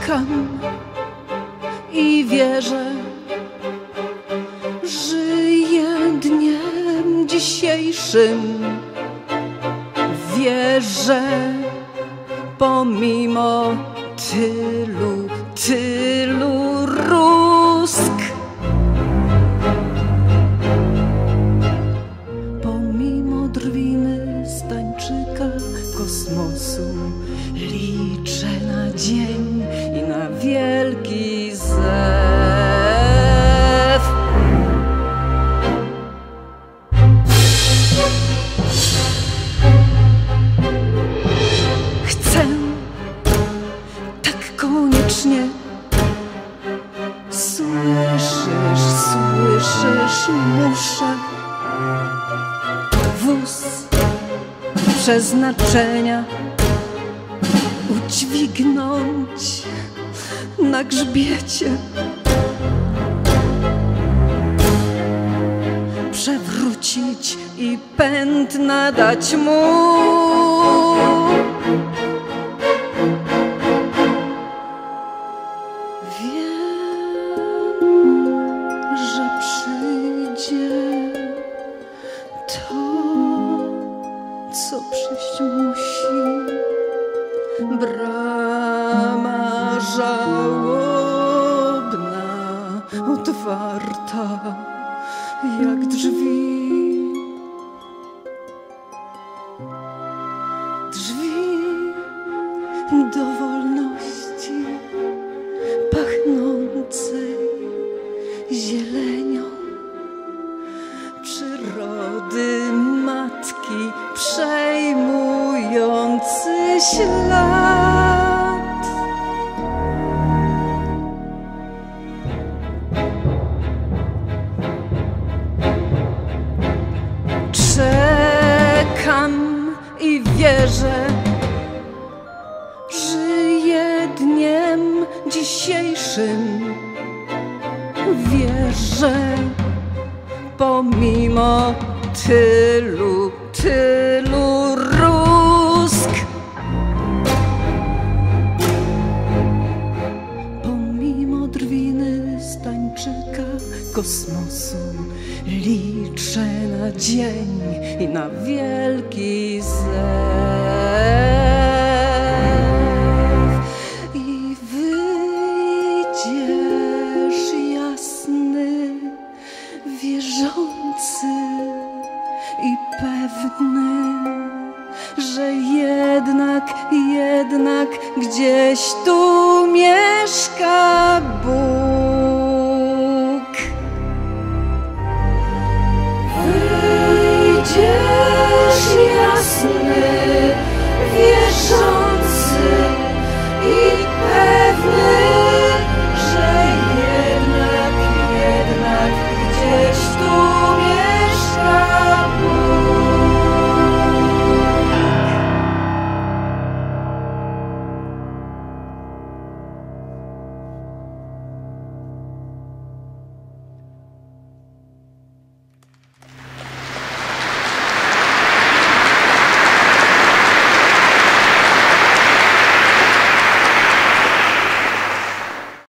Czekam i wierzę, żyję dniem dzisiejszym. Wierzę pomimo tylu rózg. Pomimo drwiny Stańczyka kosmosu liczę na dzień i na wielki zew. Chcę tak koniecznie. Słyszysz, muszę. Wóz przeznaczenia udźwignąć na grzbiecie, przewrócić i pęd nadać mu. Wiem, że przyjdzie to, co przyjść musi. Brama żałobna, otwarta jak drzwi. Drzwi do wolności pachnącej zielenią przyrody matki, przejmujący ślad. Czekam i wierzę, żyję dniem dzisiejszym. Wierzę pomimo tylu rózg. Pomimo drwiny Stańczyka kosmosu liczę na dzień i na wielki zew.